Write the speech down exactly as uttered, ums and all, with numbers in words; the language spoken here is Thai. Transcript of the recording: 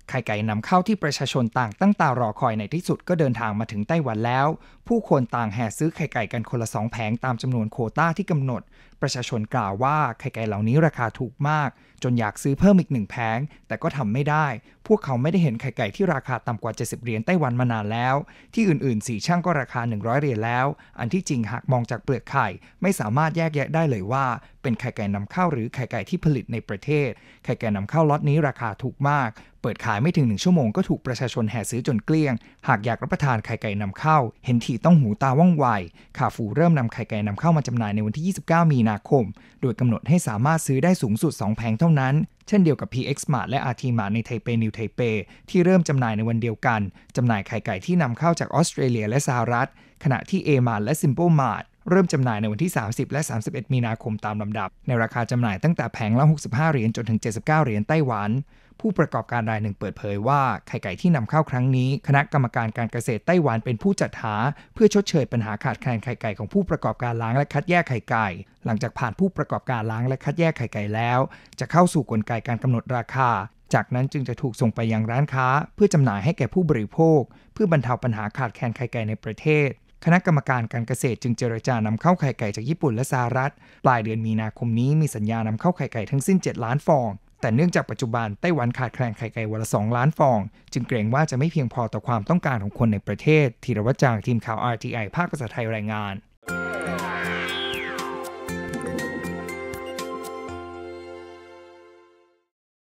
ไข่ไก่นำเข้าที่ประชาชนต่างตั้งตารอคอยในที่สุดก็เดินทางมาถึงไต้หวันแล้วผู้คนต่างแห่ซื้อไข่ไก่กันคนละสองแผงตามจำนวนโควต้าที่กำหนดประชาชนกล่าวว่าไข่ไก่เหล่านี้ราคาถูกมากจนอยากซื้อเพิ่มอีกหนึ่งแผงแต่ก็ทำไม่ได้พวกเขาไม่ได้เห็นไข่ไก่ที่ราคาต่ำกว่าเจ็ดสิบเหรียญไต้หวันมานานแล้วที่อื่นๆสี่ช่างก็ราคาหนึ่งร้อยเหรียญแล้วอันที่จริงหากมองจากเปลือกไข่ไม่สามารถแยกแยะได้เลยว่าเป็นไข่ไก่นำเข้าหรือไข่ไก่ที่ผลิตในประเทศไข่ไก่นำเข้าล็อตนี้ราคาถูกมากเปิดขายไม่ถึงหนึ่งชั่วโมงก็ถูกประชาชนแห่ซื้อจนเกลี้ยงหากอยากรับประทานไข่ไก่นำเข้าเห็นทีต้องหูตาว่องไวคาฟูเริ่มนำไข่ไก่นำเข้ามาจำหน่ายในวันที่ยี่สิบเก้ามีนาคมโดยกำหนดให้สามารถซื้อได้สูงสุดสองแผงเท่านั้นเช่นเดียวกับ พี เอ็กซ์ Mart และ อาร์ ที Mart ในไทเปนิวไทเปที่เริ่มจำหน่ายในวันเดียวกันจำหน่ายไข่ไก่ที่นำเข้าจากออสเตรเลียและสหรัฐขณะที่ A Mart และ Simple Mart เริ่มจำหน่ายในวันที่สามสิบและสามสิบเอ็ดมีนาคมตามลำดับในราคาจำหน่ายตั้งแต่แผงละหกสิบห้าเหรียญจนถึงเจ็ดสิบเก้าเหรียญไต้หวันผู้ประกอบการรายหนึ่งเปิดเผยว่าไข่ไก่ที่นำเข้าครั้งนี้คณะกรรมการการเกษตรไต้หวันเป็นผู้จัดหาเพื่อชดเชยปัญหาขาดแคลนไข่ไก่ของผู้ประกอบการล้างและคัดแยกไข่ไก่หลังจากผ่านผู้ประกอบการล้างและคัดแยกไข่ไก่แล้วจะเข้าสู่กลไกการกำหนดราคาจากนั้นจึงจะถูกส่งไปยังร้านค้าเพื่อจำหน่ายให้แก่ผู้บริโภคเพื่อบรรเทาปัญหาขาดแคลนไข่ไก่ในประเทศคณะกรรมการการเกษตรจึงเจรจานำเข้าไข่ไก่จากญี่ปุ่นและสหรัฐปลายเดือนมีนาคมนี้มีสัญญานำเข้าไข่ไก่ทั้งสิ้นเจ็ดล้านฟองแต่เนื่องจากปัจจุบันไต้หวันขาดแคลนไข่ไก่วันละสองล้านฟองจึงเกรงว่าจะไม่เพียงพอต่อความต้องการของคนในประเทศธีรวัชร จางทีมข่าว อาร์ ที ไอ ภาคภาษาไทยรายงาน